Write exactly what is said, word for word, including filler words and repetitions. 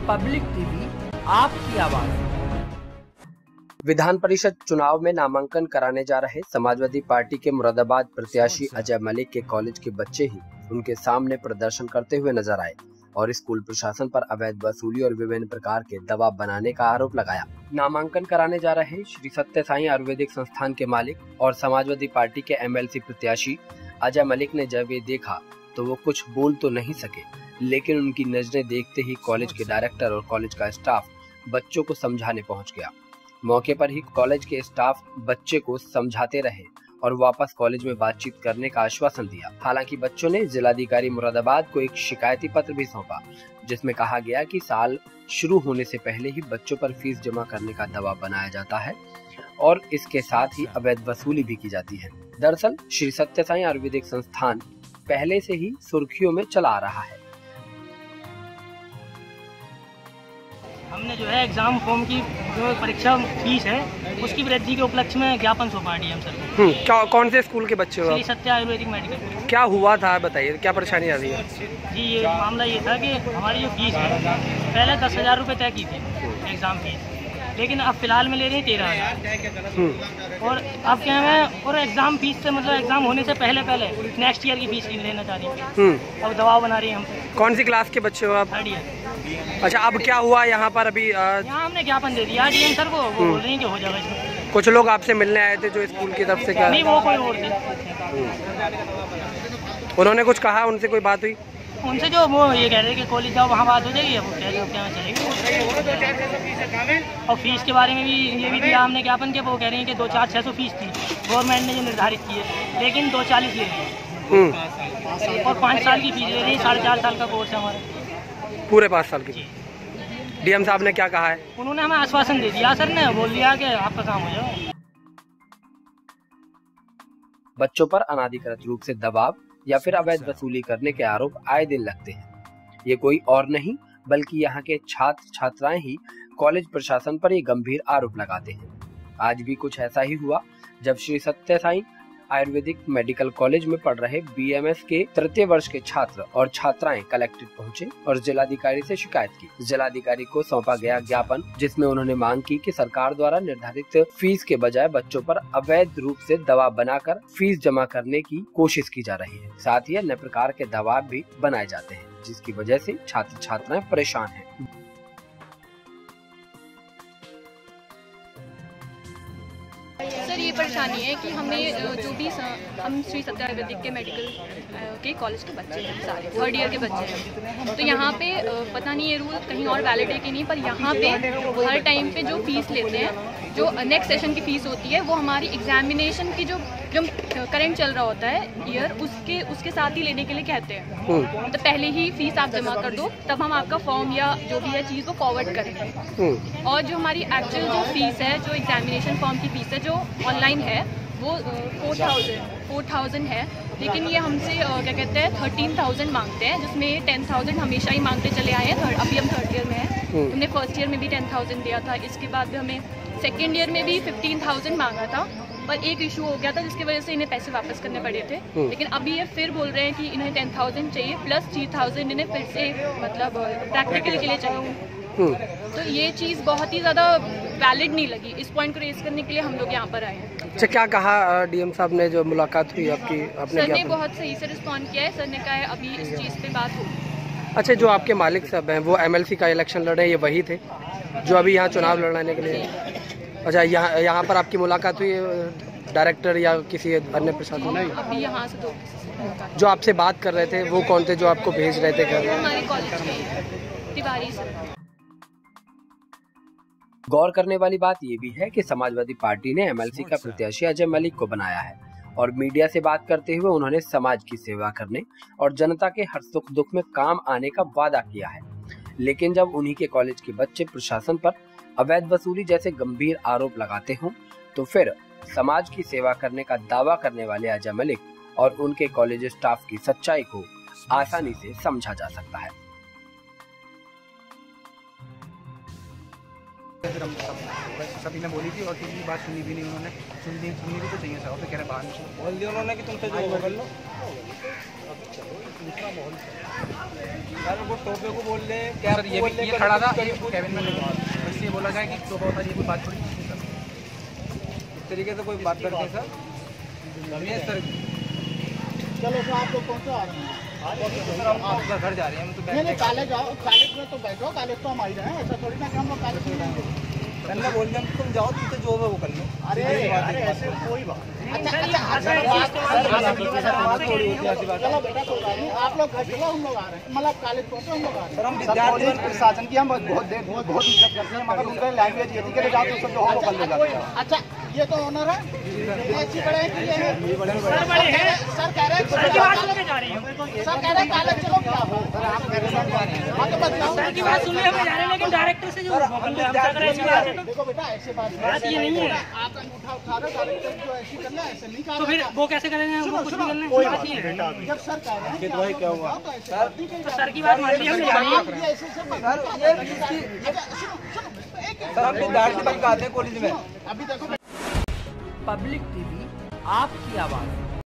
Public TV, आपकी आवाज। विधान परिषद चुनाव में नामांकन कराने जा रहे समाजवादी पार्टी के मुरादाबाद प्रत्याशी अजय मलिक के कॉलेज के बच्चे ही उनके सामने प्रदर्शन करते हुए नजर आए और स्कूल प्रशासन पर अवैध वसूली और विभिन्न प्रकार के दबाव बनाने का आरोप लगाया। नामांकन कराने जा रहे श्री सत्य साई आयुर्वेदिक संस्थान के मालिक और समाजवादी पार्टी के एमएलसी प्रत्याशी अजय मलिक ने जब ये देखा तो वो कुछ बोल तो नहीं सके, लेकिन उनकी नजरें देखते ही कॉलेज के डायरेक्टर और कॉलेज का स्टाफ बच्चों को समझाने पहुंच गया। मौके पर ही कॉलेज के स्टाफ बच्चे को समझाते रहे और वापस कॉलेज में बातचीत करने का आश्वासन दिया। हालांकि बच्चों ने जिलाधिकारी मुरादाबाद को एक शिकायती पत्र भी सौंपा, जिसमें कहा गया कि साल शुरू होने से पहले ही बच्चों पर फीस जमा करने का दबाव बनाया जाता है और इसके साथ ही अवैध वसूली भी की जाती है। दरअसल श्री सत्य साई आयुर्वेदिक संस्थान पहले से ही सुर्खियों में चला आ रहा है। हमने जो है एग्जाम फॉर्म की जो परीक्षा फीस है उसकी वृद्धि के उपलक्ष्य में ज्ञापन सौंपा डीएम सर को। हम्म, क्या कौन से स्कूल के बच्चे हो? श्री सत्य आयुर्वेदिक मेडिकल। क्या हुआ था बताइए, क्या परेशानी आ रही है? जी ये मामला ये था कि हमारी जो फीस है पहले दस हजार रुपये तय की थी एग्जाम फीस, लेकिन अब फिलहाल में ले रहे हैं तेरह हजार और अब क्या है और एग्जाम फीस से मतलब एग्जाम होने से पहले पहले नेक्स्ट ईयर की फीस लेना चाह रही है। अब दबाव बना रही है हम। कौन सी क्लास के बच्चे हो आप? Third year. अच्छा, अब क्या हुआ यहाँ पर अभी? यहाँ हमने ज्ञापन दे दिया डीएम सर को, वो बोल रहे हैं कि हो जाएगा इसमें। कुछ लोग आपसे मिलने आए थे जो स्कूल की तरफ से? क्या नहीं, वो कोई और थे। उन्होंने कुछ कहा? उनसे कोई बात हुई? उनसे जो वो ये कह रहे हैं कि कॉलेज जाओ वहाँ बात हो जाएगी, वो कह रहे क्या चलेगी। और फीस के बारे में भी ये भी दिया हमने ज्ञापन के, वो कह रहे हैं कि दो चार छः सौ फीस थी गवर्नमेंट ने जो निर्धारित की है, लेकिन दो चालीस ले रही है और पाँच साल की फीस ले रही है। साढ़े चार साल का कोर्स है हमारा, पूरे पाँच साल की। डीएम साहब ने क्या कहा है? उन्होंने हमें आश्वासन दे दिया, सर ने बोल दिया कि आपका काम हो जाए। बच्चों पर अनाधिकृत रूप से दबाव या फिर अवैध वसूली करने के आरोप आए दिन लगते हैं। ये कोई और नहीं बल्कि यहाँ के छात्र छात्राएं ही कॉलेज प्रशासन पर ये गंभीर आरोप लगाते हैं। आज भी कुछ ऐसा ही हुआ जब श्री सत्य साई आयुर्वेदिक मेडिकल कॉलेज में पढ़ रहे बीएमएस के तृतीय वर्ष के छात्र और छात्राएं कलेक्ट्रेट पहुंचे और जिलाधिकारी से शिकायत की। जिलाधिकारी को सौंपा गया ज्ञापन, जिसमें उन्होंने मांग की कि सरकार द्वारा निर्धारित फीस के बजाय बच्चों पर अवैध रूप से दबाव बनाकर फीस जमा करने की कोशिश की जा रही है। साथ ही अन्य प्रकार के दबाव भी बनाए जाते हैं, जिसकी वजह से छात्र छात्राएं परेशान हैं। सर ये परेशानी है कि हमें जो भी हम श्री सत्य आयुर्वेदिक के मेडिकल के कॉलेज के बच्चे हैं, सारे थर्ड ईयर के बच्चे हैं, तो यहाँ पे पता नहीं ये रूल कहीं और वैलिड है कि नहीं, पर यहाँ पे हर टाइम पे जो फीस लेते हैं, जो नेक्स्ट सेशन की फीस होती है वो हमारी एग्जामिनेशन की जो जो करंट चल रहा होता है ईयर उसके उसके साथ ही लेने के लिए कहते हैं। तो पहले ही फीस आप जमा कर दो, तब हम आपका फॉर्म या जो भी है चीज़ को फॉरवर्ड करेंगे। और जो हमारी एक्चुअल जो फीस है, जो एग्जामिनेशन फॉर्म की फीस है जो ऑनलाइन है, वो फोर थाउजेंड फोर थाउजेंड है, लेकिन ये हमसे क्या कहते हैं थर्टीन थाउजेंड मांगते हैं, जिसमें टेन थाउजेंड हमेशा ही मांगते चले आए हैं। अभी हम थर्ड ईयर में हैं, हमने फर्स्ट ईयर में भी टेन थाउजेंड दिया था, इसके बाद भी हमें सेकेंड ईयर में भी फिफ्टीन थाउजेंड मांगा था, पर एक इशू हो गया था जिसकी वजह से इन्हें पैसे वापस करने पड़े थे। लेकिन अभी ये फिर बोल रहे हैं कि इन्हें टेन थाउजेंड चाहिए प्लस थ्री थाउजेंड इन्हें फिर से मतलब प्रैक्टिकल के लिए चाहिए। तो ये चीज़ बहुत ही ज़्यादा वैलिड नहीं लगी। इस पॉइंट को रेज करने के लिए हम लोग यहाँ पर आए हैं। अच्छा, क्या कहा डीएम साहब ने जो मुलाकात हुई आपकी? आपने सर ने बहुत सही से रिस्पॉन्ड किया है। सर ने कहा है अभी इस चीज़ पे बात होगी। अच्छा, जो आपके मालिक साहब हैं वो एमएलसी का इलेक्शन लड़ रहे हैं, ये वही थे जो अभी यहाँ चुनाव लड़ने के लिए? अच्छा, यहाँ यहाँ पर आपकी मुलाकात हुई डायरेक्टर या किसी अन्य प्रशासन? अभी यहाँ से दो जो आपसे बात कर रहे थे वो कौन थे जो आपको भेज रहे थे घर? हमारे कॉलेज के तिवारी सर। गौर करने वाली बात ये भी है कि समाजवादी पार्टी ने एमएलसी का प्रत्याशी अजय मलिक को बनाया है और मीडिया से बात करते हुए उन्होंने समाज की सेवा करने और जनता के हर सुख दुख में काम आने का वादा किया है। लेकिन जब उन्हीं के कॉलेज के बच्चे प्रशासन पर अवैध वसूली जैसे गंभीर आरोप लगाते हों, तो फिर समाज की सेवा करने का दावा करने वाले अजय मलिक और उनके कॉलेज स्टाफ की सच्चाई को आसानी से समझा जा सकता है। फिर हम सब सभी ने बोली थी और किसी की बात सुनी भी नहीं उन्होंने, सुननी सुननी भी तो चाहिए सर, तो कह रहे बाहर निकलो। बोल दिया उन्होंने कि तुमसे जो कर लो, दूसरा माहौल यार वो टोपे को बोल रहे क्या सर, ये भी ये खड़ा था कैबिन में, बस ये बोला गया कि तो बहुत ये कोई बात थोड़ी सर, इस तरीके से कोई बात करते हैं सर। सर चलो सर आप लोग कौन सा आ रहे हैं? सर हम आपका घर जा रहे हैं, हम तो नहीं नहीं कॉलेज जाओ, कॉलेज में तो बैठो, कॉलेज तो हम आ ही रहे हैं, ऐसा थोड़ी ना कि हम लोग कॉलेज में जाएंगे। कहना बोल दिया तुम जाओ, तुमसे जो है वो कर लो। अरे अरे ऐसे कोई बात अच्छा अच्छा चलो बेटा कोई बात नहीं, आप लोग घर चलो, हम लोग आ रहे हैं, मतलब कॉलेज पहुँचो, हम लोग आ रहे हैं। सर हम विद्यार्थी प्रशासन की हम बहुत देर बहुत बहुत इज्जत करते हैं, मगर उनका लैंग्वेज ये थी कि जाओ तो सब जो हो कर ले जाते हैं। अच्छा ये तो ऑनर है, ऐसी बड़े हैं कि ये है सर कह रहे हैं सर कह रहे हैं कॉलेज चलो क्या हो सर, आप कह रहे हैं हाँ तो बताओ सर की बात सुनिए, हम जा रहे हैं, लेकिन डायरेक्टर से जो देखो बेटा ऐसे बात बात ये नहीं है। आप अंगूठा उठा रहे डायरेक्टर जो ऐसी करना ऐसे नहीं तो फिर वो कैसे करेंगे, वो कुछ भी करना कोई है, बात बात ये है। नहीं, जब सर कह रहे हैं कि क्या हुआ तो सर की बात मान ली हमने, ऐसे सब सर हम विद्यार्थी बन के आते हैं कॉलेज में। अभी देखो पब्लिक टीवी आपकी आवाज़।